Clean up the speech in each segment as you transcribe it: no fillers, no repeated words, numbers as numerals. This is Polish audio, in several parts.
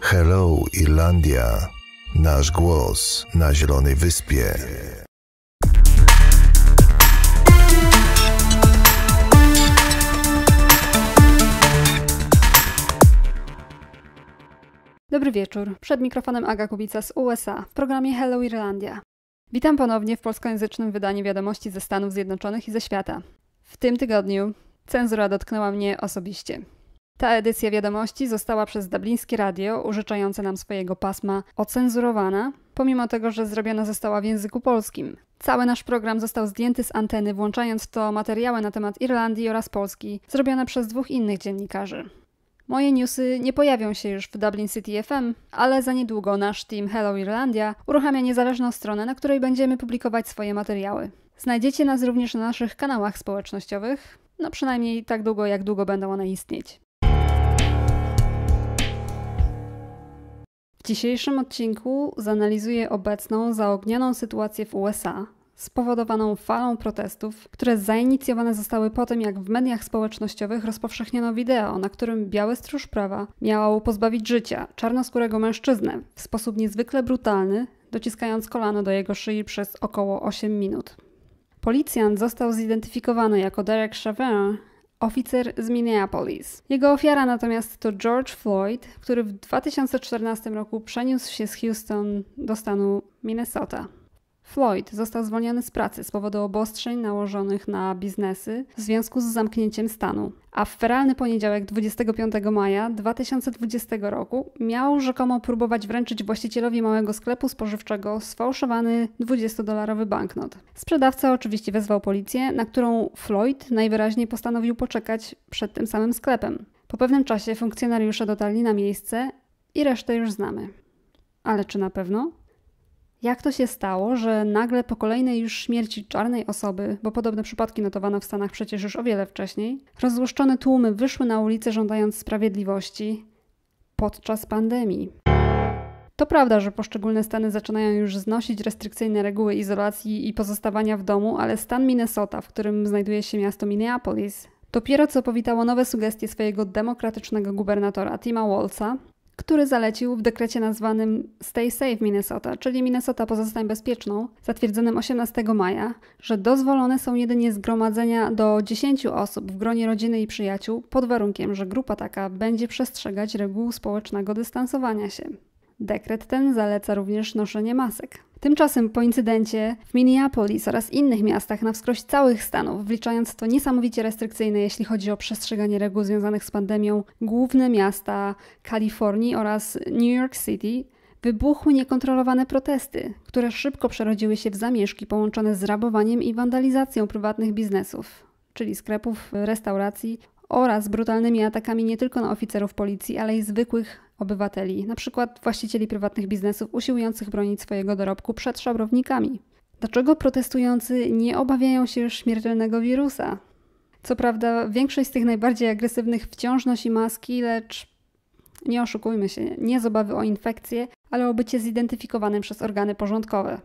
Hello Irlandia, nasz głos na Zielonej Wyspie. Dobry wieczór. Przed mikrofonem Aga Kubica z USA w programie Hello Irlandia. Witam ponownie w polskojęzycznym wydaniu wiadomości ze Stanów Zjednoczonych i ze świata. W tym tygodniu cenzura dotknęła mnie osobiście. Ta edycja wiadomości została przez dublińskie radio, użyczające nam swojego pasma, ocenzurowana, pomimo tego, że zrobiona została w języku polskim. Cały nasz program został zdjęty z anteny, włączając w to materiały na temat Irlandii oraz Polski, zrobione przez 2 innych dziennikarzy. Moje newsy nie pojawią się już w Dublin City FM, ale za niedługo nasz team Hello Irlandia uruchamia niezależną stronę, na której będziemy publikować swoje materiały. Znajdziecie nas również na naszych kanałach społecznościowych, przynajmniej tak długo, jak długo będą one istnieć. W dzisiejszym odcinku zanalizuję obecną, zaognianą sytuację w USA, spowodowaną falą protestów, które zainicjowane zostały po tym, jak w mediach społecznościowych rozpowszechniono wideo, na którym biały stróż prawa miał pozbawić życia czarnoskórego mężczyznę w sposób niezwykle brutalny, dociskając kolano do jego szyi przez około 8 minut. Policjant został zidentyfikowany jako Derek Chauvin, oficer z Minneapolis. Jego ofiara natomiast to George Floyd, który w 2014 roku przeniósł się z Houston do stanu Minnesota. Floyd został zwolniony z pracy z powodu obostrzeń nałożonych na biznesy w związku z zamknięciem stanu, a w feralny poniedziałek 25 maja 2020 roku miał rzekomo próbować wręczyć właścicielowi małego sklepu spożywczego sfałszowany $20 banknot. Sprzedawca oczywiście wezwał policję, na którą Floyd najwyraźniej postanowił poczekać przed tym samym sklepem. Po pewnym czasie funkcjonariusze dotarli na miejsce i resztę już znamy. Ale czy na pewno? Jak to się stało, że nagle po kolejnej już śmierci czarnej osoby, bo podobne przypadki notowano w Stanach przecież już o wiele wcześniej, rozłuszczone tłumy wyszły na ulicę żądając sprawiedliwości podczas pandemii? To prawda, że poszczególne stany zaczynają już znosić restrykcyjne reguły izolacji i pozostawania w domu, ale stan Minnesota, w którym znajduje się miasto Minneapolis, dopiero co powitało nowe sugestie swojego demokratycznego gubernatora Tima Walza, który zalecił w dekrecie nazwanym Stay Safe Minnesota, czyli Minnesota pozostań bezpieczną, zatwierdzonym 18 maja, że dozwolone są jedynie zgromadzenia do 10 osób w gronie rodziny i przyjaciół, pod warunkiem, że grupa taka będzie przestrzegać reguł społecznego dystansowania się. Dekret ten zaleca również noszenie masek. Tymczasem po incydencie w Minneapolis oraz innych miastach na wskroś całych Stanów, wliczając w to niesamowicie restrykcyjne, jeśli chodzi o przestrzeganie reguł związanych z pandemią, główne miasta Kalifornii oraz New York City, wybuchły niekontrolowane protesty, które szybko przerodziły się w zamieszki połączone z rabowaniem i wandalizacją prywatnych biznesów, czyli sklepów, restauracji oraz brutalnymi atakami nie tylko na oficerów policji, ale i zwykłych obywateli, np. właścicieli prywatnych biznesów usiłujących bronić swojego dorobku przed szabrownikami. Dlaczego protestujący nie obawiają się już śmiertelnego wirusa? Co prawda większość z tych najbardziej agresywnych wciąż nosi maski, lecz nie oszukujmy się, nie z obawy o infekcję, ale o bycie zidentyfikowanym przez organy porządkowe.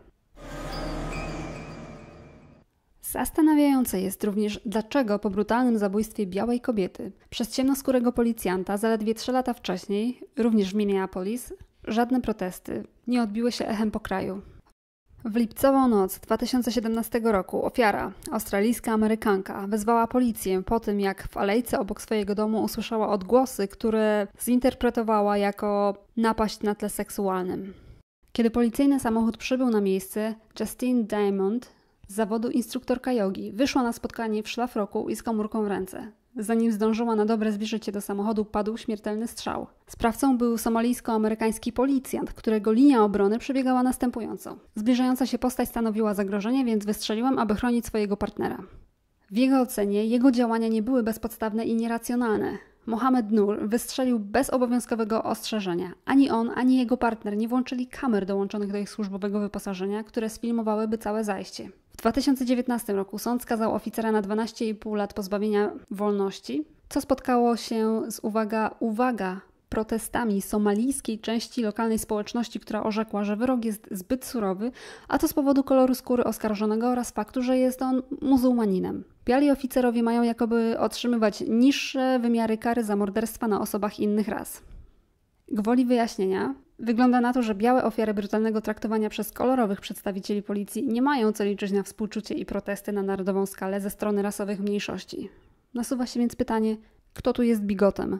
Zastanawiające jest również, dlaczego po brutalnym zabójstwie białej kobiety przez ciemnoskórego policjanta zaledwie 3 lata wcześniej, również w Minneapolis, żadne protesty nie odbiły się echem po kraju. W lipcową noc 2017 roku ofiara, australijska Amerykanka, wezwała policję po tym, jak w alejce obok swojego domu usłyszała odgłosy, które zinterpretowała jako napaść na tle seksualnym. Kiedy policyjny samochód przybył na miejsce, Justine Diamond, z zawodu instruktorka jogi, wyszła na spotkanie w szlafroku i z komórką w ręce. Zanim zdążyła na dobre zbliżyć się do samochodu, padł śmiertelny strzał. Sprawcą był somalijsko-amerykański policjant, którego linia obrony przebiegała następująco. Zbliżająca się postać stanowiła zagrożenie, więc wystrzeliłam, aby chronić swojego partnera. W jego ocenie jego działania nie były bezpodstawne i nieracjonalne. Mohamed Nur wystrzelił bez obowiązkowego ostrzeżenia. Ani on, ani jego partner nie włączyli kamer dołączonych do ich służbowego wyposażenia, które sfilmowałyby całe zajście. W 2019 roku sąd skazał oficera na 12,5 lat pozbawienia wolności, co spotkało się z, uwaga, protestami somalijskiej części lokalnej społeczności, która orzekła, że wyrok jest zbyt surowy, a to z powodu koloru skóry oskarżonego oraz faktu, że jest on muzułmaninem. Biali oficerowie mają jakoby otrzymywać niższe wymiary kary za morderstwa na osobach innych ras. Gwoli wyjaśnienia, wygląda na to, że białe ofiary brutalnego traktowania przez kolorowych przedstawicieli policji nie mają co liczyć na współczucie i protesty na narodową skalę ze strony rasowych mniejszości. Nasuwa się więc pytanie, kto tu jest bigotem?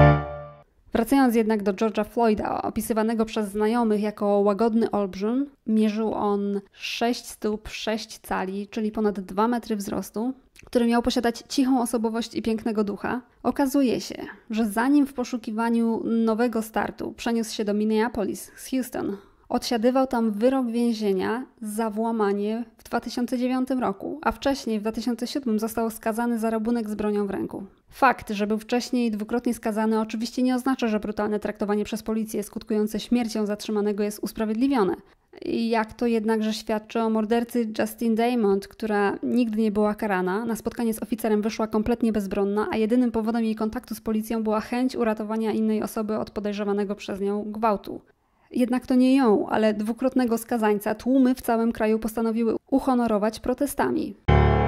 Wracając jednak do George'a Floyda, opisywanego przez znajomych jako łagodny olbrzym, mierzył on 6 stóp 6 cali, czyli ponad 2 metry wzrostu, który miał posiadać cichą osobowość i pięknego ducha. Okazuje się, że zanim w poszukiwaniu nowego startu przeniósł się do Minneapolis z Houston, odsiadywał tam wyrok więzienia za włamanie w 2009 roku, a wcześniej w 2007 został skazany za rabunek z bronią w ręku. Fakt, że był wcześniej dwukrotnie skazany, oczywiście nie oznacza, że brutalne traktowanie przez policję skutkujące śmiercią zatrzymanego jest usprawiedliwione. Jak to jednakże świadczy o mordercy Justine Damond, która nigdy nie była karana, na spotkanie z oficerem wyszła kompletnie bezbronna, a jedynym powodem jej kontaktu z policją była chęć uratowania innej osoby od podejrzewanego przez nią gwałtu. Jednak to nie ją, ale dwukrotnego skazańca tłumy w całym kraju postanowiły uhonorować protestami.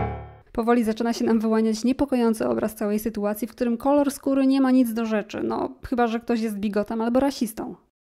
Powoli zaczyna się nam wyłaniać niepokojący obraz całej sytuacji, w którym kolor skóry nie ma nic do rzeczy, chyba że ktoś jest bigotem albo rasistą.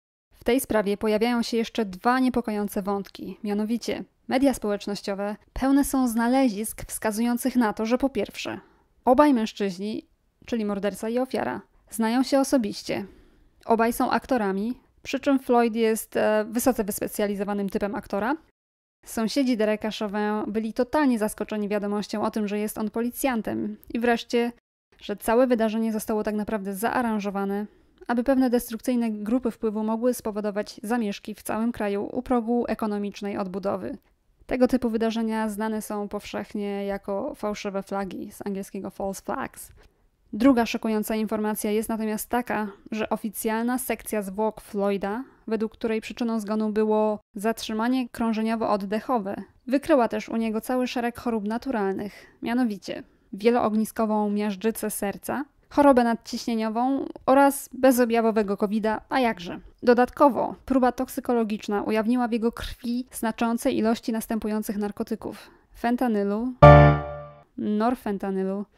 W tej sprawie pojawiają się jeszcze 2 niepokojące wątki, mianowicie media społecznościowe pełne są znalezisk wskazujących na to, że po pierwsze, obaj mężczyźni, czyli morderca i ofiara, znają się osobiście. Obaj są aktorami, przy czym Floyd jest wysoce wyspecjalizowanym typem aktora. Sąsiedzi Dereka Chauvin byli totalnie zaskoczeni wiadomością o tym, że jest on policjantem. I wreszcie, że całe wydarzenie zostało tak naprawdę zaaranżowane, aby pewne destrukcyjne grupy wpływu mogły spowodować zamieszki w całym kraju u progu ekonomicznej odbudowy. Tego typu wydarzenia znane są powszechnie jako fałszywe flagi, z angielskiego false flags. Druga szokująca informacja jest natomiast taka, że oficjalna sekcja zwłok Floyda, według której przyczyną zgonu było zatrzymanie krążeniowo-oddechowe, wykryła też u niego cały szereg chorób naturalnych, mianowicie wieloogniskową miażdżycę serca, chorobę nadciśnieniową oraz bezobjawowego COVID-a, a jakże. Dodatkowo próba toksykologiczna ujawniła w jego krwi znaczące ilości następujących narkotyków: fentanylu, norfentanylu,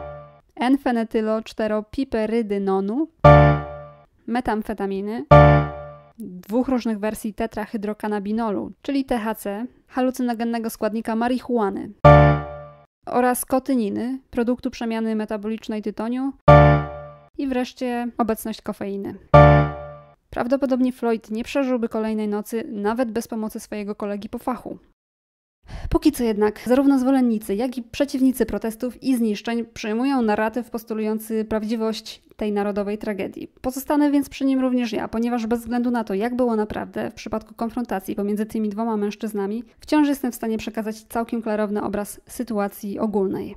N-fenetylo-4-piperydynonu, metamfetaminy, 2 różnych wersji tetrahydrokanabinolu, czyli THC, halucynogennego składnika marihuany, oraz kotyniny, produktu przemiany metabolicznej tytoniu i wreszcie obecność kofeiny. Prawdopodobnie Floyd nie przeżyłby kolejnej nocy nawet bez pomocy swojego kolegi po fachu. Póki co jednak zarówno zwolennicy, jak i przeciwnicy protestów i zniszczeń przyjmują narratyw postulujący prawdziwość tej narodowej tragedii. Pozostanę więc przy nim również ja, ponieważ bez względu na to, jak było naprawdę w przypadku konfrontacji pomiędzy tymi 2 mężczyznami, wciąż jestem w stanie przekazać całkiem klarowny obraz sytuacji ogólnej.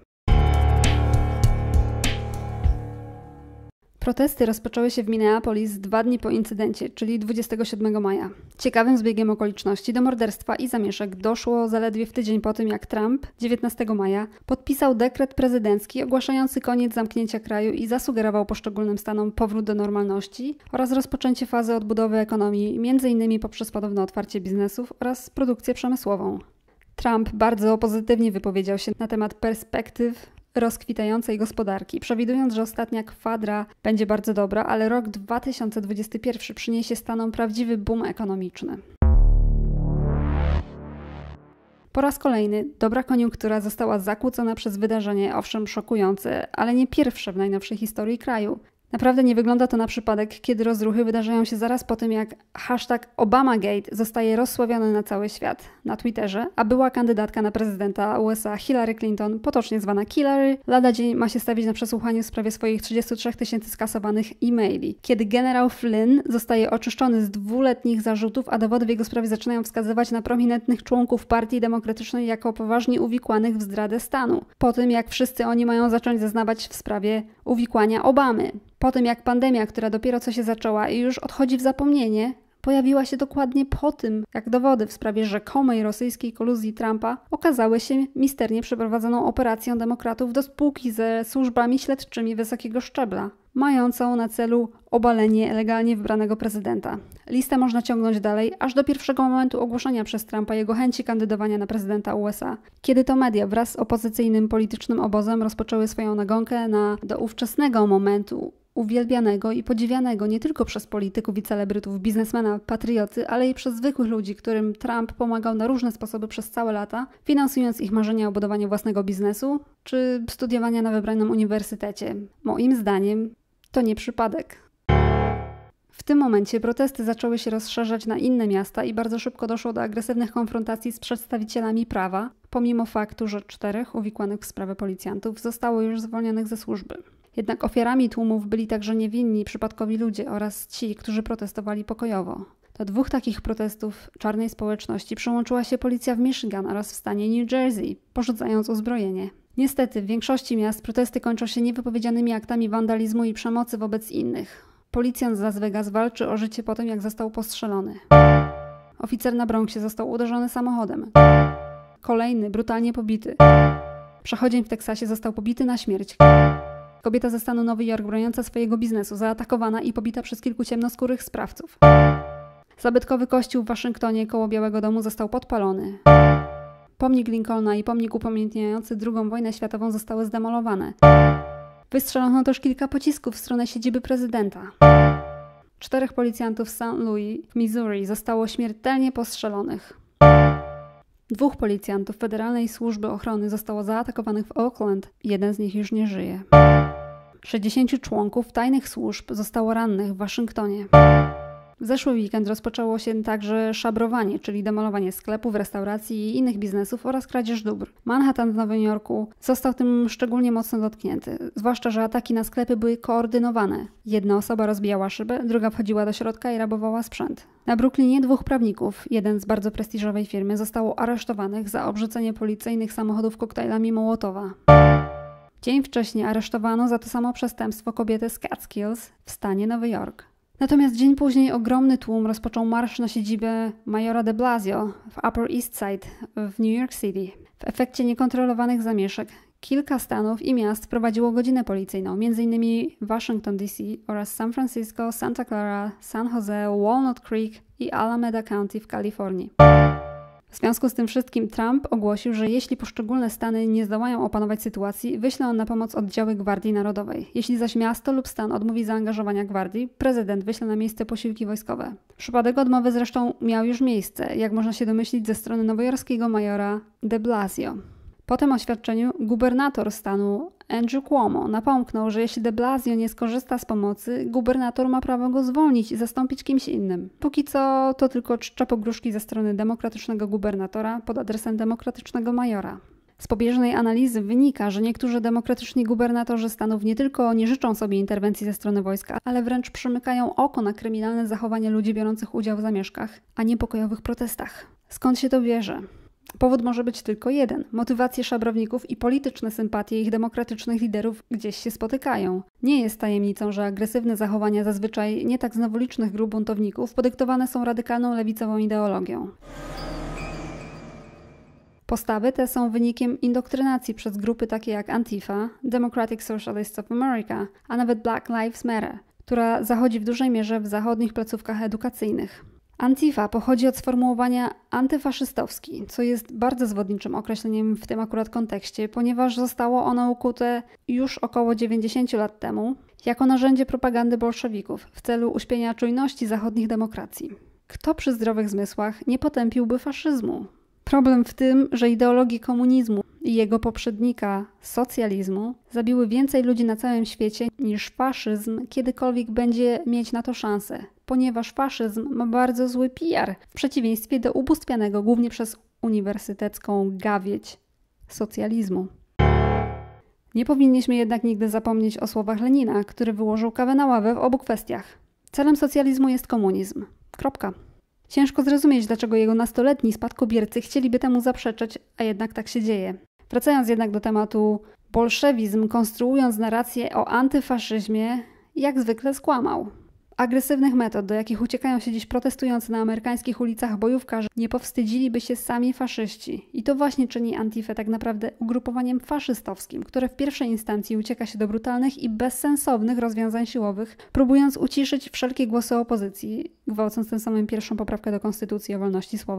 Protesty rozpoczęły się w Minneapolis 2 dni po incydencie, czyli 27 maja. Ciekawym zbiegiem okoliczności do morderstwa i zamieszek doszło zaledwie w tydzień po tym, jak Trump 19 maja podpisał dekret prezydencki ogłaszający koniec zamknięcia kraju i zasugerował poszczególnym stanom powrót do normalności oraz rozpoczęcie fazy odbudowy ekonomii, m.in. poprzez ponowne otwarcie biznesów oraz produkcję przemysłową. Trump bardzo pozytywnie wypowiedział się na temat perspektyw rozkwitającej gospodarki, przewidując, że ostatnia kwadra będzie bardzo dobra, ale rok 2021 przyniesie Stanom prawdziwy boom ekonomiczny. Po raz kolejny dobra koniunktura została zakłócona przez wydarzenie, owszem szokujące, ale nie pierwsze w najnowszej historii kraju. Naprawdę nie wygląda to na przypadek, kiedy rozruchy wydarzają się zaraz po tym, jak hashtag Obamagate zostaje rozsławiony na cały świat na Twitterze, a była kandydatka na prezydenta USA Hillary Clinton, potocznie zwana Hillary, lada dzień ma się stawić na przesłuchaniu w sprawie swoich 33 000 skasowanych e-maili. Kiedy generał Flynn zostaje oczyszczony z 2-letnich zarzutów, a dowody w jego sprawie zaczynają wskazywać na prominentnych członków Partii Demokratycznej jako poważnie uwikłanych w zdradę stanu. Po tym, jak wszyscy oni mają zacząć zeznawać w sprawie uwikłania Obamy. Po tym, jak pandemia, która dopiero co się zaczęła i już odchodzi w zapomnienie, pojawiła się dokładnie po tym, jak dowody w sprawie rzekomej rosyjskiej koluzji Trumpa okazały się misternie przeprowadzoną operacją demokratów do spółki ze służbami śledczymi wysokiego szczebla, mającą na celu obalenie legalnie wybranego prezydenta. Listę można ciągnąć dalej, aż do pierwszego momentu ogłoszenia przez Trumpa jego chęci kandydowania na prezydenta USA, kiedy to media wraz z opozycyjnym politycznym obozem rozpoczęły swoją nagonkę do ówczesnego momentu uwielbianego i podziwianego nie tylko przez polityków i celebrytów, biznesmena, patrioty, ale i przez zwykłych ludzi, którym Trump pomagał na różne sposoby przez całe lata, finansując ich marzenia o budowaniu własnego biznesu czy studiowania na wybranym uniwersytecie. Moim zdaniem to nie przypadek. W tym momencie protesty zaczęły się rozszerzać na inne miasta i bardzo szybko doszło do agresywnych konfrontacji z przedstawicielami prawa, pomimo faktu, że 4 uwikłanych w sprawę policjantów zostało już zwolnionych ze służby. Jednak ofiarami tłumów byli także niewinni, przypadkowi ludzie oraz ci, którzy protestowali pokojowo. Do 2 takich protestów czarnej społeczności przyłączyła się policja w Michigan oraz w stanie New Jersey, porzucając uzbrojenie. Niestety w większości miast protesty kończą się niewypowiedzianymi aktami wandalizmu i przemocy wobec innych. Policjant z Las Vegas walczy o życie po tym, jak został postrzelony. Oficer na Bronxie został uderzony samochodem. Kolejny brutalnie pobity. Przechodzień w Teksasie został pobity na śmierć. Kobieta ze stanu Nowy Jork broniąca swojego biznesu zaatakowana i pobita przez kilku ciemnoskórych sprawców. Zabytkowy kościół w Waszyngtonie koło Białego Domu został podpalony. Pomnik Lincolna i pomnik upamiętniający II wojnę światową zostały zdemolowane. Wystrzelono też kilka pocisków w stronę siedziby prezydenta. 4 policjantów w St. Louis w Missouri zostało śmiertelnie postrzelonych. 2 policjantów Federalnej Służby Ochrony zostało zaatakowanych w Oakland. Jeden z nich już nie żyje. 60 członków tajnych służb zostało rannych w Waszyngtonie. W zeszły weekend rozpoczęło się także szabrowanie, czyli demolowanie sklepów, restauracji i innych biznesów oraz kradzież dóbr. Manhattan w Nowym Jorku został tym szczególnie mocno dotknięty, zwłaszcza, że ataki na sklepy były koordynowane. Jedna osoba rozbijała szybę, druga wchodziła do środka i rabowała sprzęt. Na Brooklynie 2 prawników, jeden z bardzo prestiżowej firmy, zostało aresztowanych za obrzucenie policyjnych samochodów koktajlami Mołotowa. Dzień wcześniej aresztowano za to samo przestępstwo kobietę z Catskills w stanie Nowy Jork. Natomiast dzień później ogromny tłum rozpoczął marsz na siedzibę majora de Blasio w Upper East Side w New York City. W efekcie niekontrolowanych zamieszek kilka stanów i miast wprowadziło godzinę policyjną, m.in. Washington D.C. oraz San Francisco, Santa Clara, San Jose, Walnut Creek i Alameda County w Kalifornii. W związku z tym wszystkim Trump ogłosił, że jeśli poszczególne stany nie zdołają opanować sytuacji, wyśle on na pomoc oddziały Gwardii Narodowej. Jeśli zaś miasto lub stan odmówi zaangażowania gwardii, prezydent wyśle na miejsce posiłki wojskowe. Przypadek odmowy zresztą miał już miejsce, jak można się domyślić ze strony nowojorskiego majora de Blasio. Po tym oświadczeniu gubernator stanu Andrew Cuomo napomknął, że jeśli de Blasio nie skorzysta z pomocy, gubernator ma prawo go zwolnić i zastąpić kimś innym. Póki co to tylko czcza pogróżki ze strony demokratycznego gubernatora pod adresem demokratycznego majora. Z pobieżnej analizy wynika, że niektórzy demokratyczni gubernatorzy stanów nie tylko nie życzą sobie interwencji ze strony wojska, ale wręcz przymykają oko na kryminalne zachowanie ludzi biorących udział w zamieszkach, a nie pokojowych protestach. Skąd się to bierze? Powód może być tylko jeden. Motywacje szabrowników i polityczne sympatie ich demokratycznych liderów gdzieś się spotykają. Nie jest tajemnicą, że agresywne zachowania zazwyczaj nie tak znowolicznych grup buntowników podyktowane są radykalną lewicową ideologią. Postawy te są wynikiem indoktrynacji przez grupy takie jak Antifa, Democratic Socialists of America, a nawet Black Lives Matter, która zachodzi w dużej mierze w zachodnich placówkach edukacyjnych. Antifa pochodzi od sformułowania antyfaszystowski, co jest bardzo zwodniczym określeniem w tym akurat kontekście, ponieważ zostało ono ukute już około 90 lat temu jako narzędzie propagandy bolszewików w celu uśpienia czujności zachodnich demokracji. Kto przy zdrowych zmysłach nie potępiłby faszyzmu? Problem w tym, że ideologii komunizmu i jego poprzednika, socjalizmu, zabiły więcej ludzi na całym świecie niż faszyzm kiedykolwiek będzie mieć na to szansę, ponieważ faszyzm ma bardzo zły PR, w przeciwieństwie do ubóstwianego głównie przez uniwersytecką gawieć socjalizmu. Nie powinniśmy jednak nigdy zapomnieć o słowach Lenina, który wyłożył kawę na ławę w obu kwestiach. Celem socjalizmu jest komunizm. Kropka. Ciężko zrozumieć, dlaczego jego nastoletni spadkobiercy chcieliby temu zaprzeczać, a jednak tak się dzieje. Wracając jednak do tematu, bolszewizm, konstruując narrację o antyfaszyzmie, jak zwykle skłamał. Agresywnych metod, do jakich uciekają się dziś protestujący na amerykańskich ulicach bojówkarze, nie powstydziliby się sami faszyści. I to właśnie czyni Antifę tak naprawdę ugrupowaniem faszystowskim, które w pierwszej instancji ucieka się do brutalnych i bezsensownych rozwiązań siłowych, próbując uciszyć wszelkie głosy opozycji, gwałcąc tym samym pierwszą poprawkę do Konstytucji o wolności słowa.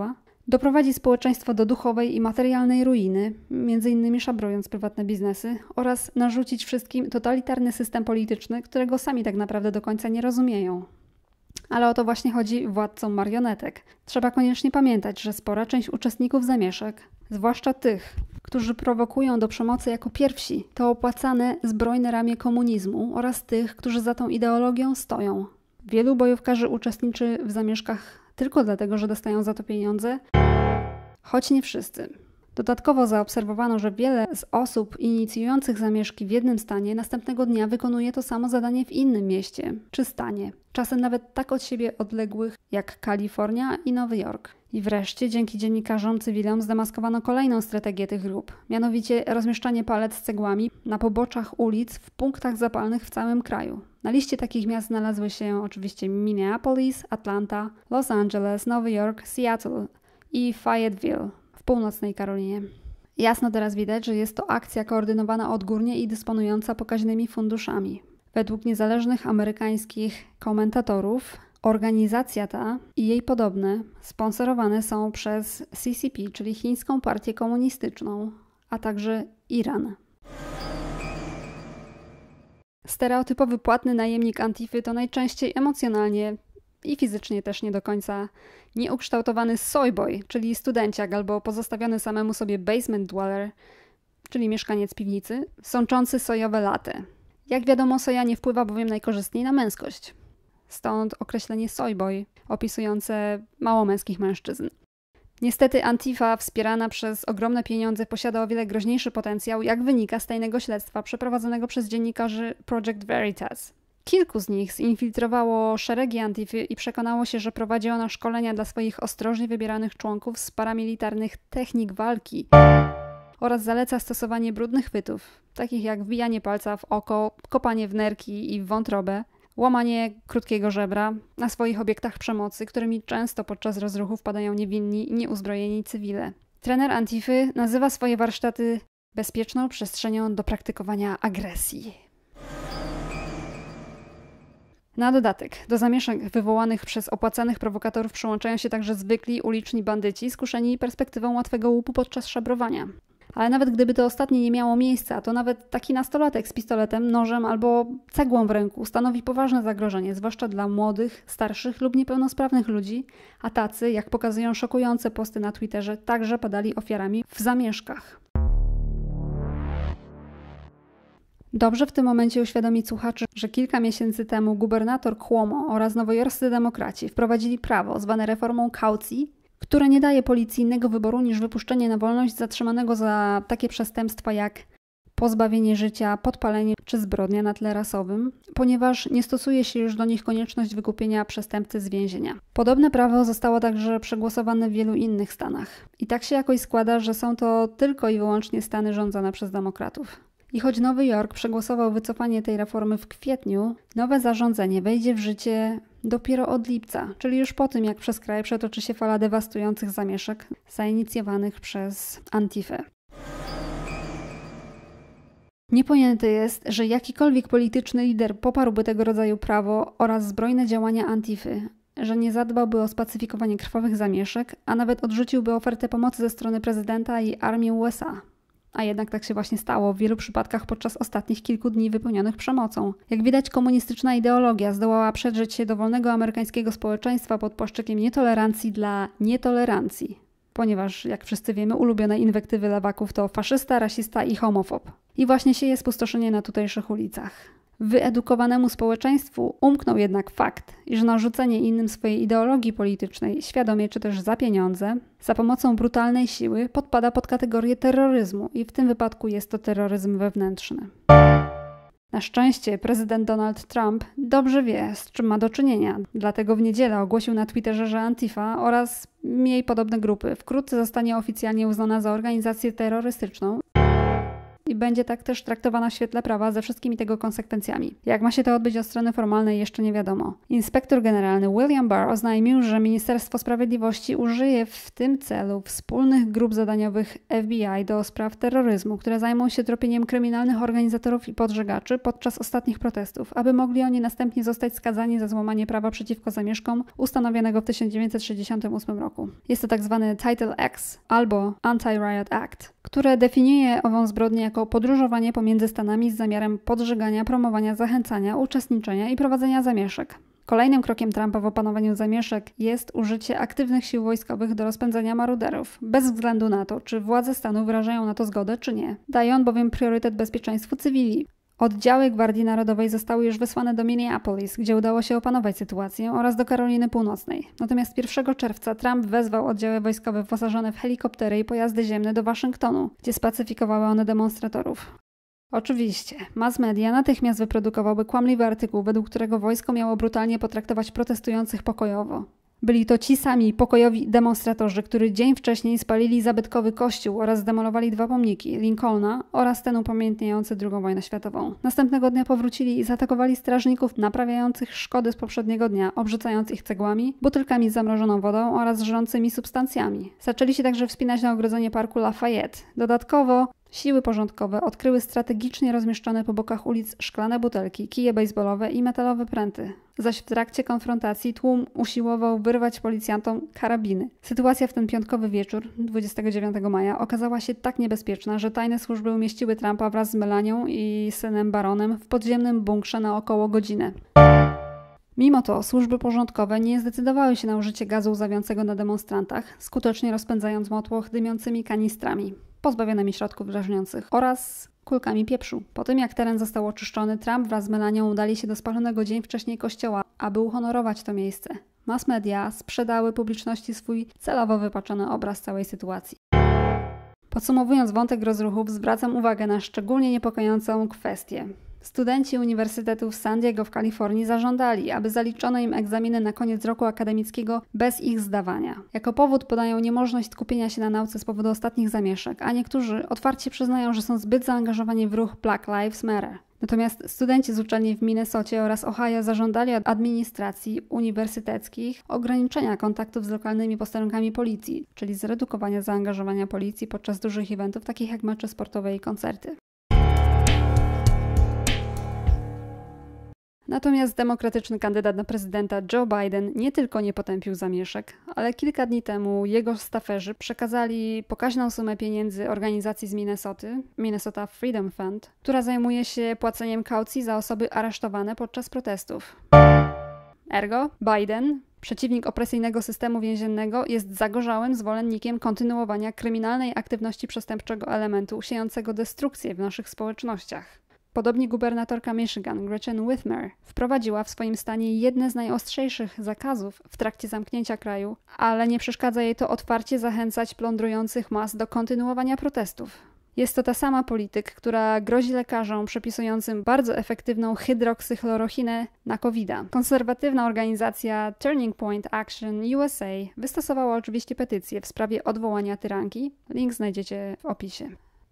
doprowadzi społeczeństwo do duchowej i materialnej ruiny, m.in. szabrując prywatne biznesy, oraz narzucić wszystkim totalitarny system polityczny, którego sami tak naprawdę do końca nie rozumieją. Ale o to właśnie chodzi władcom marionetek. Trzeba koniecznie pamiętać, że spora część uczestników zamieszek, zwłaszcza tych, którzy prowokują do przemocy jako pierwsi, to opłacane zbrojne ramię komunizmu oraz tych, którzy za tą ideologią stoją. Wielu bojówkarzy uczestniczy w zamieszkach tylko dlatego, że dostają za to pieniądze, choć nie wszyscy. Dodatkowo zaobserwowano, że wiele z osób inicjujących zamieszki w jednym stanie następnego dnia wykonuje to samo zadanie w innym mieście czy stanie. Czasem nawet tak od siebie odległych jak Kalifornia i Nowy Jork. I wreszcie dzięki dziennikarzom cywilom zdemaskowano kolejną strategię tych grup, mianowicie rozmieszczanie palet z cegłami na poboczach ulic w punktach zapalnych w całym kraju. Na liście takich miast znalazły się oczywiście Minneapolis, Atlanta, Los Angeles, Nowy Jork, Seattle i Fayetteville w północnej Karolinie. Jasno teraz widać, że jest to akcja koordynowana odgórnie i dysponująca pokaźnymi funduszami. Według niezależnych amerykańskich komentatorów organizacja ta i jej podobne sponsorowane są przez CCP, czyli Chińską Partię Komunistyczną, a także Iran. Stereotypowy płatny najemnik Antify to najczęściej emocjonalnie i fizycznie też nie do końca nieukształtowany soyboy, czyli studenciak albo pozostawiony samemu sobie basement dweller, czyli mieszkaniec piwnicy, sączący sojowe latte. Jak wiadomo, soja nie wpływa bowiem najkorzystniej na męskość. Stąd określenie soyboy opisujące mało męskich mężczyzn. Niestety Antifa, wspierana przez ogromne pieniądze, posiada o wiele groźniejszy potencjał, jak wynika z tajnego śledztwa przeprowadzonego przez dziennikarzy Project Veritas. Kilku z nich zinfiltrowało szeregi Antify i przekonało się, że prowadzi ona szkolenia dla swoich ostrożnie wybieranych członków z paramilitarnych technik walki oraz zaleca stosowanie brudnych chwytów, takich jak wbijanie palca w oko, kopanie w nerki i w wątrobę, łamanie krótkiego żebra na swoich obiektach przemocy, którymi często podczas rozruchu wpadają niewinni i nieuzbrojeni cywile. Trener Antify nazywa swoje warsztaty bezpieczną przestrzenią do praktykowania agresji. Na dodatek, do zamieszek wywołanych przez opłacanych prowokatorów przyłączają się także zwykli uliczni bandyci skuszeni perspektywą łatwego łupu podczas szabrowania. Ale nawet gdyby to ostatnie nie miało miejsca, to nawet taki nastolatek z pistoletem, nożem albo cegłą w ręku stanowi poważne zagrożenie, zwłaszcza dla młodych, starszych lub niepełnosprawnych ludzi, a tacy, jak pokazują szokujące posty na Twitterze, także padali ofiarami w zamieszkach. Dobrze w tym momencie uświadomić słuchaczy, że kilka miesięcy temu gubernator Cuomo oraz nowojorscy demokraci wprowadzili prawo zwane reformą kaucji, które nie daje policji innego wyboru niż wypuszczenie na wolność zatrzymanego za takie przestępstwa jak pozbawienie życia, podpalenie czy zbrodnia na tle rasowym, ponieważ nie stosuje się już do nich konieczność wykupienia przestępcy z więzienia. Podobne prawo zostało także przegłosowane w wielu innych stanach. I tak się jakoś składa, że są to tylko i wyłącznie stany rządzone przez demokratów. I choć Nowy Jork przegłosował wycofanie tej reformy w kwietniu, nowe zarządzenie wejdzie w życie dopiero od lipca, czyli już po tym, jak przez kraj przetoczy się fala dewastujących zamieszek zainicjowanych przez Antifę. Niepojęte jest, że jakikolwiek polityczny lider poparłby tego rodzaju prawo oraz zbrojne działania Antify, że nie zadbałby o spacyfikowanie krwawych zamieszek, a nawet odrzuciłby ofertę pomocy ze strony prezydenta i armii USA. A jednak tak się właśnie stało w wielu przypadkach podczas ostatnich kilku dni wypełnionych przemocą. Jak widać, komunistyczna ideologia zdołała przedrzeć się do wolnego amerykańskiego społeczeństwa pod płaszczykiem nietolerancji dla nietolerancji. Ponieważ, jak wszyscy wiemy, ulubione inwektywy lewaków to faszysta, rasista i homofob. I właśnie sieje spustoszenie na tutejszych ulicach. Wyedukowanemu społeczeństwu umknął jednak fakt, iż narzucenie innym swojej ideologii politycznej, świadomie czy też za pieniądze, za pomocą brutalnej siły podpada pod kategorię terroryzmu i w tym wypadku jest to terroryzm wewnętrzny. Na szczęście prezydent Donald Trump dobrze wie, z czym ma do czynienia, dlatego w niedzielę ogłosił na Twitterze, że Antifa oraz jej podobne grupy wkrótce zostanie oficjalnie uznana za organizację terrorystyczną i będzie tak też traktowana w świetle prawa ze wszystkimi tego konsekwencjami. Jak ma się to odbyć od strony formalnej, jeszcze nie wiadomo. Inspektor generalny William Barr oznajmił, że Ministerstwo Sprawiedliwości użyje w tym celu wspólnych grup zadaniowych FBI do spraw terroryzmu, które zajmą się tropieniem kryminalnych organizatorów i podżegaczy podczas ostatnich protestów, aby mogli oni następnie zostać skazani za złamanie prawa przeciwko zamieszkom ustanowionego w 1968 roku. Jest to tak zwany Title X albo Anti-Riot Act, które definiuje ową zbrodnię jako podróżowanie pomiędzy stanami z zamiarem podżegania, promowania, zachęcania, uczestniczenia i prowadzenia zamieszek. Kolejnym krokiem Trumpa w opanowaniu zamieszek jest użycie aktywnych sił wojskowych do rozpędzania maruderów, bez względu na to, czy władze stanu wyrażają na to zgodę, czy nie. Daje on bowiem priorytet bezpieczeństwu cywili. Oddziały Gwardii Narodowej zostały już wysłane do Minneapolis, gdzie udało się opanować sytuację, oraz do Karoliny Północnej. Natomiast 1 czerwca Trump wezwał oddziały wojskowe wyposażone w helikoptery i pojazdy ziemne do Waszyngtonu, gdzie spacyfikowały one demonstratorów. Oczywiście, mass media natychmiast wyprodukowały kłamliwy artykuł, według którego wojsko miało brutalnie potraktować protestujących pokojowo. Byli to ci sami pokojowi demonstratorzy, którzy dzień wcześniej spalili zabytkowy kościół oraz zdemolowali 2 pomniki, Lincolna oraz ten upamiętniający II wojnę światową. Następnego dnia powrócili i zaatakowali strażników naprawiających szkody z poprzedniego dnia, obrzucając ich cegłami, butelkami z zamrożoną wodą oraz żrącymi substancjami. Zaczęli się także wspinać na ogrodzenie parku Lafayette. Dodatkowo siły porządkowe odkryły strategicznie rozmieszczone po bokach ulic szklane butelki, kije bejsbolowe i metalowe pręty. Zaś w trakcie konfrontacji tłum usiłował wyrwać policjantom karabiny. Sytuacja w ten piątkowy wieczór, 29 maja, okazała się tak niebezpieczna, że tajne służby umieściły Trumpa wraz z Melanią i synem Baronem w podziemnym bunkrze na około godzinę. Mimo to służby porządkowe nie zdecydowały się na użycie gazu łzawiącego na demonstrantach, skutecznie rozpędzając motłoch dymiącymi kanistrami, pozbawionymi środków drażniących oraz kulkami pieprzu. Po tym jak teren został oczyszczony, Trump wraz z Melanią udali się do spalonego dzień wcześniej kościoła, aby uhonorować to miejsce. Mass media sprzedały publiczności swój celowo wypaczony obraz całej sytuacji. Podsumowując wątek rozruchów, zwracam uwagę na szczególnie niepokojącą kwestię. Studenci Uniwersytetu w San Diego w Kalifornii zażądali, aby zaliczono im egzaminy na koniec roku akademickiego bez ich zdawania. Jako powód podają niemożność skupienia się na nauce z powodu ostatnich zamieszek, a niektórzy otwarcie przyznają, że są zbyt zaangażowani w ruch Black Lives Matter. Natomiast studenci z uczelni w Minnesocie oraz Ohio zażądali od administracji uniwersyteckich ograniczenia kontaktów z lokalnymi posterunkami policji, czyli zredukowania zaangażowania policji podczas dużych eventów takich jak mecze sportowe i koncerty. Natomiast demokratyczny kandydat na prezydenta Joe Biden nie tylko nie potępił zamieszek, ale kilka dni temu jego staferzy przekazali pokaźną sumę pieniędzy organizacji z Minnesoty, Minnesota Freedom Fund, która zajmuje się płaceniem kaucji za osoby aresztowane podczas protestów. Ergo, Biden, przeciwnik opresyjnego systemu więziennego, jest zagorzałym zwolennikiem kontynuowania kryminalnej aktywności przestępczego elementu siejącego destrukcję w naszych społecznościach. Podobnie gubernatorka Michigan, Gretchen Whitmer, wprowadziła w swoim stanie jedne z najostrzejszych zakazów w trakcie zamknięcia kraju, ale nie przeszkadza jej to otwarcie zachęcać plądrujących mas do kontynuowania protestów. Jest to ta sama polityk, która grozi lekarzom przepisującym bardzo efektywną hydroksykchlorochinę na COVID-a. Konserwatywna organizacja Turning Point Action USA wystosowała oczywiście petycję w sprawie odwołania tyranki. Link znajdziecie w opisie.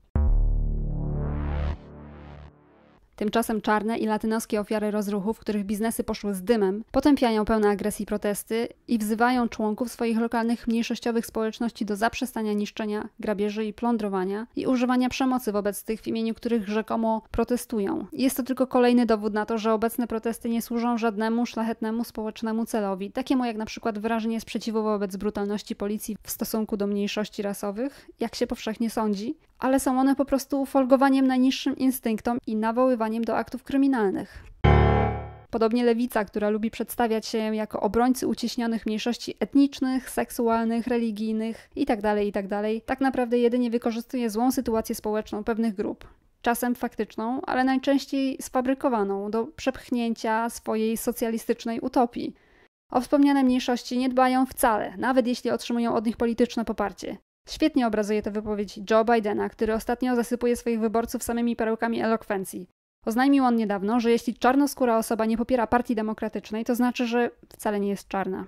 Tymczasem czarne i latynoskie ofiary rozruchów, których biznesy poszły z dymem, potępiają pełne agresji protesty i wzywają członków swoich lokalnych mniejszościowych społeczności do zaprzestania niszczenia, grabieży i plądrowania i używania przemocy wobec tych, w imieniu których rzekomo protestują. Jest to tylko kolejny dowód na to, że obecne protesty nie służą żadnemu szlachetnemu społecznemu celowi, takiemu jak na przykład wyrażenie sprzeciwu wobec brutalności policji w stosunku do mniejszości rasowych, jak się powszechnie sądzi, ale są one po prostu ufolgowaniem najniższym instynktom i nawoływaniem do aktów kryminalnych. Podobnie lewica, która lubi przedstawiać się jako obrońcy uciśnionych mniejszości etnicznych, seksualnych, religijnych itd., tak naprawdę jedynie wykorzystuje złą sytuację społeczną pewnych grup. Czasem faktyczną, ale najczęściej sfabrykowaną do przepchnięcia swojej socjalistycznej utopii. O wspomniane mniejszości nie dbają wcale, nawet jeśli otrzymują od nich polityczne poparcie. Świetnie obrazuje to wypowiedź Joe Bidena, który ostatnio zasypuje swoich wyborców samymi perełkami elokwencji. Oznajmił on niedawno, że jeśli czarnoskóra osoba nie popiera Partii Demokratycznej, to znaczy, że wcale nie jest czarna.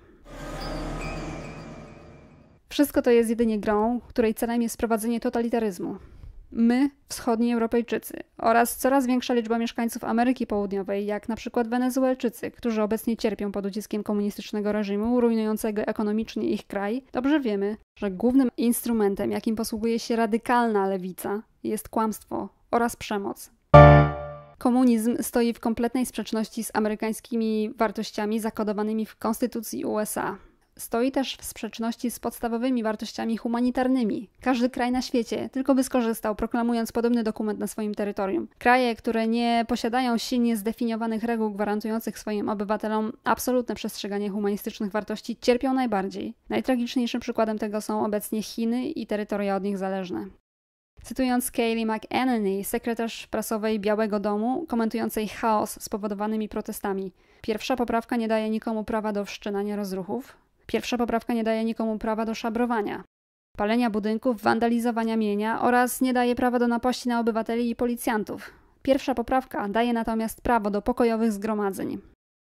Wszystko to jest jedynie grą, której celem jest wprowadzenie totalitaryzmu. My, wschodni Europejczycy oraz coraz większa liczba mieszkańców Ameryki Południowej, jak na przykład Wenezuelczycy, którzy obecnie cierpią pod uciskiem komunistycznego reżimu rujnującego ekonomicznie ich kraj, dobrze wiemy, że głównym instrumentem, jakim posługuje się radykalna lewica, jest kłamstwo oraz przemoc. Komunizm stoi w kompletnej sprzeczności z amerykańskimi wartościami zakodowanymi w Konstytucji USA. Stoi też w sprzeczności z podstawowymi wartościami humanitarnymi. Każdy kraj na świecie tylko by skorzystał, proklamując podobny dokument na swoim terytorium. Kraje, które nie posiadają silnie zdefiniowanych reguł gwarantujących swoim obywatelom absolutne przestrzeganie humanistycznych wartości, cierpią najbardziej. Najtragiczniejszym przykładem tego są obecnie Chiny i terytoria od nich zależne. Cytując Kayleigh McEnany, sekretarz prasowej Białego Domu, komentującej chaos spowodowanymi protestami. Pierwsza poprawka nie daje nikomu prawa do wszczynania rozruchów. Pierwsza poprawka nie daje nikomu prawa do szabrowania, palenia budynków, wandalizowania mienia oraz nie daje prawa do napaści na obywateli i policjantów. Pierwsza poprawka daje natomiast prawo do pokojowych zgromadzeń.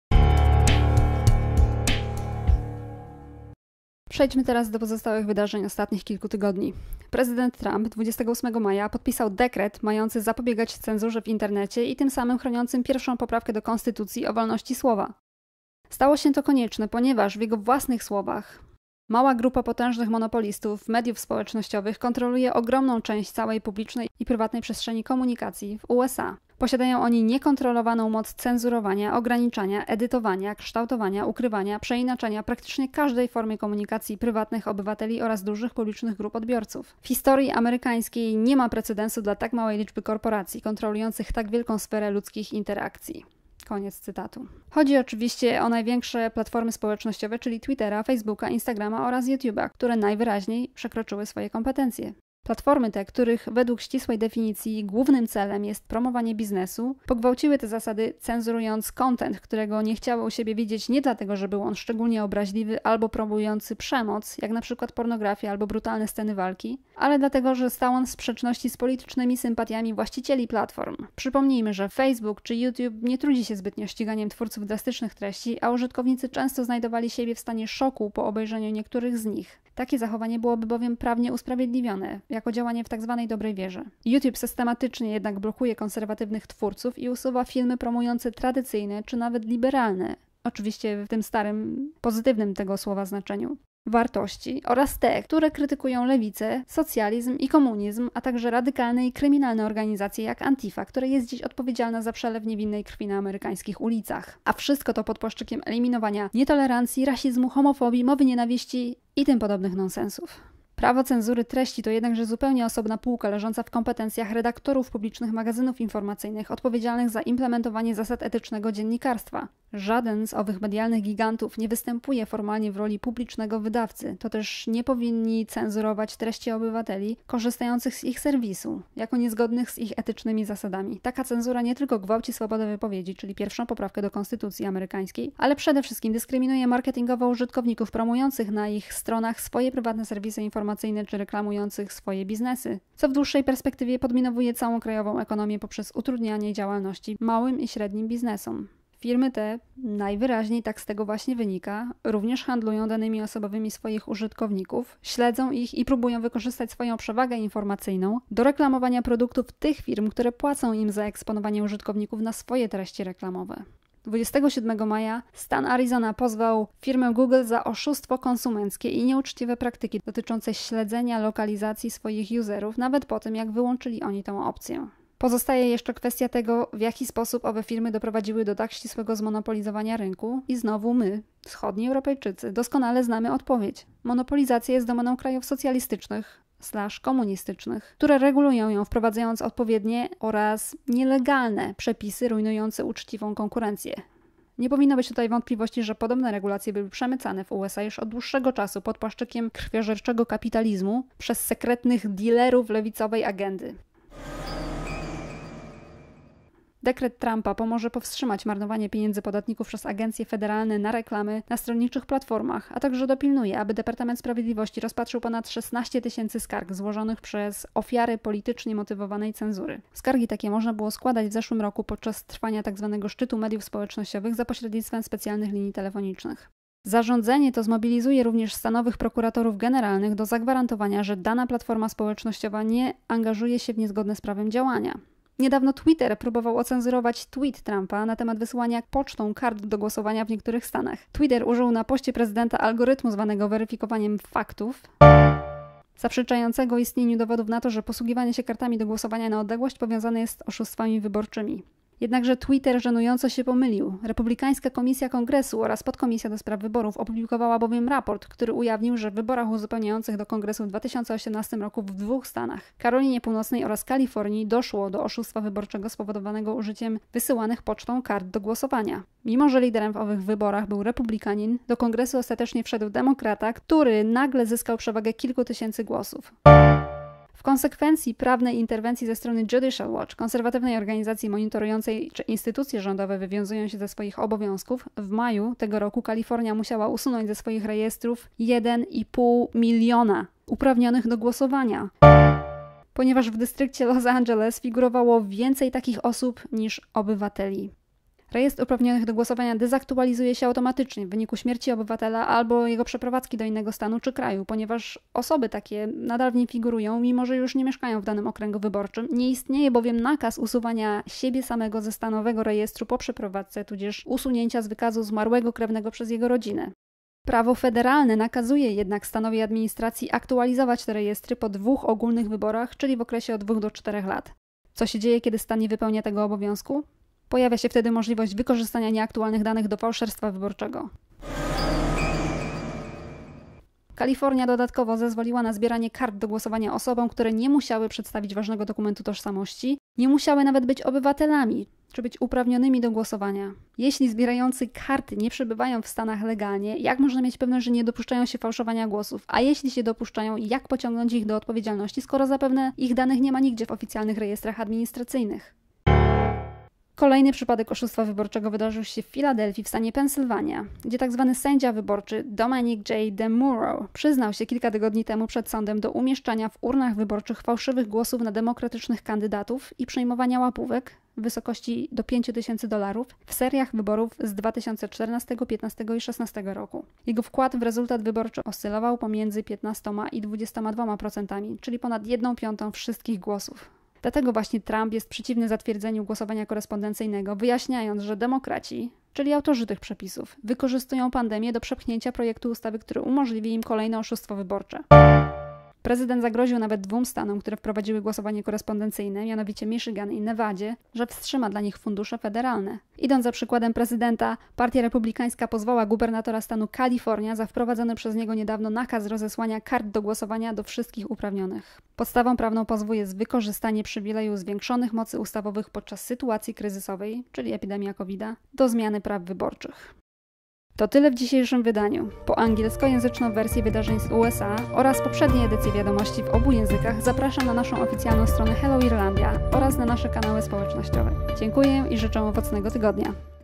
Przejdźmy teraz do pozostałych wydarzeń ostatnich kilku tygodni. Prezydent Trump 28 maja podpisał dekret mający zapobiegać cenzurze w internecie i tym samym chroniącym pierwszą poprawkę do Konstytucji o wolności słowa. Stało się to konieczne, ponieważ w jego własnych słowach mała grupa potężnych monopolistów mediów społecznościowych kontroluje ogromną część całej publicznej i prywatnej przestrzeni komunikacji w USA. Posiadają oni niekontrolowaną moc cenzurowania, ograniczania, edytowania, kształtowania, ukrywania, przeinaczania praktycznie każdej formy komunikacji prywatnych obywateli oraz dużych publicznych grup odbiorców. W historii amerykańskiej nie ma precedensu dla tak małej liczby korporacji kontrolujących tak wielką sferę ludzkich interakcji. Koniec cytatu. Chodzi oczywiście o największe platformy społecznościowe, czyli Twittera, Facebooka, Instagrama oraz YouTube'a, które najwyraźniej przekroczyły swoje kompetencje. Platformy te, których według ścisłej definicji głównym celem jest promowanie biznesu, pogwałciły te zasady, cenzurując content, którego nie chciały u siebie widzieć nie dlatego, że był on szczególnie obraźliwy albo promujący przemoc, jak na przykład pornografię albo brutalne sceny walki, ale dlatego, że stał on w sprzeczności z politycznymi sympatiami właścicieli platform. Przypomnijmy, że Facebook czy YouTube nie trudzi się zbytnio ściganiem twórców drastycznych treści, a użytkownicy często znajdowali siebie w stanie szoku po obejrzeniu niektórych z nich. Takie zachowanie byłoby bowiem prawnie usprawiedliwione, jako działanie w tzw. dobrej wierze. YouTube systematycznie jednak blokuje konserwatywnych twórców i usuwa filmy promujące tradycyjne czy nawet liberalne, oczywiście w tym starym, pozytywnym tego słowa znaczeniu, wartości oraz te, które krytykują lewicę, socjalizm i komunizm, a także radykalne i kryminalne organizacje jak Antifa, która jest dziś odpowiedzialna za przelew niewinnej krwi na amerykańskich ulicach. A wszystko to pod płaszczykiem eliminowania nietolerancji, rasizmu, homofobii, mowy nienawiści i tym podobnych nonsensów. Prawo cenzury treści to jednakże zupełnie osobna półka leżąca w kompetencjach redaktorów publicznych magazynów informacyjnych odpowiedzialnych za implementowanie zasad etycznego dziennikarstwa. Żaden z owych medialnych gigantów nie występuje formalnie w roli publicznego wydawcy, to też nie powinni cenzurować treści obywateli korzystających z ich serwisu, jako niezgodnych z ich etycznymi zasadami. Taka cenzura nie tylko gwałci swobodę wypowiedzi, czyli pierwszą poprawkę do Konstytucji amerykańskiej, ale przede wszystkim dyskryminuje marketingowo użytkowników promujących na ich stronach swoje prywatne serwisy informacyjne czy reklamujących swoje biznesy, co w dłuższej perspektywie podminowuje całą krajową ekonomię poprzez utrudnianie działalności małym i średnim biznesom. Firmy te, najwyraźniej tak z tego właśnie wynika, również handlują danymi osobowymi swoich użytkowników, śledzą ich i próbują wykorzystać swoją przewagę informacyjną do reklamowania produktów tych firm, które płacą im za eksponowanie użytkowników na swoje treści reklamowe. 27 maja stan Arizona pozwał firmę Google za oszustwo konsumenckie i nieuczciwe praktyki dotyczące śledzenia lokalizacji swoich userów, nawet po tym, jak wyłączyli oni tę opcję. Pozostaje jeszcze kwestia tego, w jaki sposób owe firmy doprowadziły do tak ścisłego zmonopolizowania rynku i znowu my, wschodni Europejczycy, doskonale znamy odpowiedź. Monopolizacja jest domeną krajów socjalistycznych / komunistycznych, które regulują ją, wprowadzając odpowiednie oraz nielegalne przepisy rujnujące uczciwą konkurencję. Nie powinno być tutaj wątpliwości, że podobne regulacje były przemycane w USA już od dłuższego czasu pod płaszczykiem krwiożerczego kapitalizmu przez sekretnych dealerów lewicowej agendy. Dekret Trumpa pomoże powstrzymać marnowanie pieniędzy podatników przez agencje federalne na reklamy na stronniczych platformach, a także dopilnuje, aby Departament Sprawiedliwości rozpatrzył ponad 16 000 skarg złożonych przez ofiary politycznie motywowanej cenzury. Skargi takie można było składać w zeszłym roku podczas trwania tzw. szczytu mediów społecznościowych za pośrednictwem specjalnych linii telefonicznych. Zarządzenie to zmobilizuje również stanowych prokuratorów generalnych do zagwarantowania, że dana platforma społecznościowa nie angażuje się w niezgodne z prawem działania. Niedawno Twitter próbował ocenzurować tweet Trumpa na temat wysyłania pocztą kart do głosowania w niektórych stanach. Twitter użył na poście prezydenta algorytmu zwanego weryfikowaniem faktów, zaprzeczającego istnieniu dowodów na to, że posługiwanie się kartami do głosowania na odległość powiązane jest z oszustwami wyborczymi. Jednakże Twitter żenująco się pomylił. Republikańska Komisja Kongresu oraz Podkomisja do spraw wyborów opublikowała bowiem raport, który ujawnił, że w wyborach uzupełniających do Kongresu w 2018 roku w 2 stanach, Karolinie Północnej oraz Kalifornii, doszło do oszustwa wyborczego spowodowanego użyciem wysyłanych pocztą kart do głosowania. Mimo że liderem w owych wyborach był republikanin, do Kongresu ostatecznie wszedł demokrata, który nagle zyskał przewagę kilku tysięcy głosów. W konsekwencji prawnej interwencji ze strony Judicial Watch, konserwatywnej organizacji monitorującej, czy instytucje rządowe wywiązują się ze swoich obowiązków, w maju tego roku Kalifornia musiała usunąć ze swoich rejestrów 1,5 miliona uprawnionych do głosowania, ponieważ w dystrykcie Los Angeles figurowało więcej takich osób niż obywateli. Rejestr uprawnionych do głosowania dezaktualizuje się automatycznie w wyniku śmierci obywatela albo jego przeprowadzki do innego stanu czy kraju, ponieważ osoby takie nadal w nim figurują, mimo że już nie mieszkają w danym okręgu wyborczym. Nie istnieje bowiem nakaz usuwania siebie samego ze stanowego rejestru po przeprowadzce, tudzież usunięcia z wykazu zmarłego krewnego przez jego rodzinę. Prawo federalne nakazuje jednak stanowi administracji aktualizować te rejestry po 2 ogólnych wyborach, czyli w okresie od 2 do 4 lat. Co się dzieje, kiedy stan nie wypełnia tego obowiązku? Pojawia się wtedy możliwość wykorzystania nieaktualnych danych do fałszerstwa wyborczego. Kalifornia dodatkowo zezwoliła na zbieranie kart do głosowania osobom, które nie musiały przedstawić ważnego dokumentu tożsamości, nie musiały nawet być obywatelami, czy być uprawnionymi do głosowania. Jeśli zbierający karty nie przebywają w stanach legalnie, jak można mieć pewność, że nie dopuszczają się fałszowania głosów? A jeśli się dopuszczają, jak pociągnąć ich do odpowiedzialności, skoro zapewne ich danych nie ma nigdzie w oficjalnych rejestrach administracyjnych? Kolejny przypadek oszustwa wyborczego wydarzył się w Filadelfii w stanie Pensylwania, gdzie tzw. sędzia wyborczy Dominic J. DeMuro przyznał się kilka tygodni temu przed sądem do umieszczania w urnach wyborczych fałszywych głosów na demokratycznych kandydatów i przejmowania łapówek w wysokości do $5,000 w seriach wyborów z 2014, 15 i 2016 roku. Jego wkład w rezultat wyborczy oscylował pomiędzy 15 i 22%, czyli ponad 1/5 wszystkich głosów. Dlatego właśnie Trump jest przeciwny zatwierdzeniu głosowania korespondencyjnego, wyjaśniając, że demokraci, czyli autorzy tych przepisów, wykorzystują pandemię do przepchnięcia projektu ustawy, który umożliwi im kolejne oszustwo wyborcze. Prezydent zagroził nawet 2 stanom, które wprowadziły głosowanie korespondencyjne, mianowicie Michigan i Nevadzie, że wstrzyma dla nich fundusze federalne. Idąc za przykładem prezydenta, Partia Republikańska pozwała gubernatora stanu Kalifornia za wprowadzony przez niego niedawno nakaz rozesłania kart do głosowania do wszystkich uprawnionych. Podstawą prawną pozwu jest wykorzystanie przywileju zwiększonych mocy ustawowych podczas sytuacji kryzysowej, czyli epidemia COVID-a, do zmiany praw wyborczych. To tyle w dzisiejszym wydaniu. Po angielskojęzyczną wersję wydarzeń z USA oraz poprzednie edycje wiadomości w obu językach zapraszam na naszą oficjalną stronę Hello Irlandia oraz na nasze kanały społecznościowe. Dziękuję i życzę owocnego tygodnia.